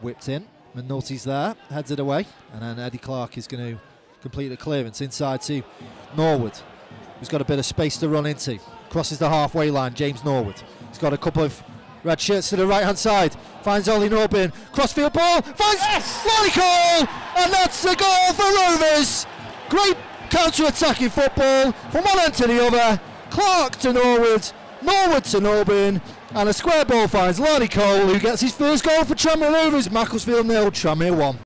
whipped in. McNulty's there, heads it away, and then Eddie Clark is going to complete the clearance inside to Norwood, who's got a bit of space to run into. Crosses the halfway line, James Norwood. He's got a couple of red shirts to the right hand side, finds Ollie Norburn, crossfield ball, finds Larnell Cole, and that's the goal for Rovers. Great counter-attacking football from one end to the other. Clark to Norwood, Norwood to Norburn, and a square ball finds Larnell Cole, who gets his first goal for Tranmere Rovers. Macclesfield 0, Tranmere 1.